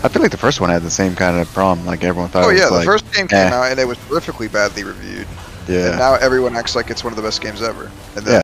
I feel like the first one had the same kind of problem. Like everyone thought. Oh it yeah, was the like, first game came out and it was terrifically badly reviewed. Yeah. And now everyone acts like it's one of the best games ever. And then Yeah.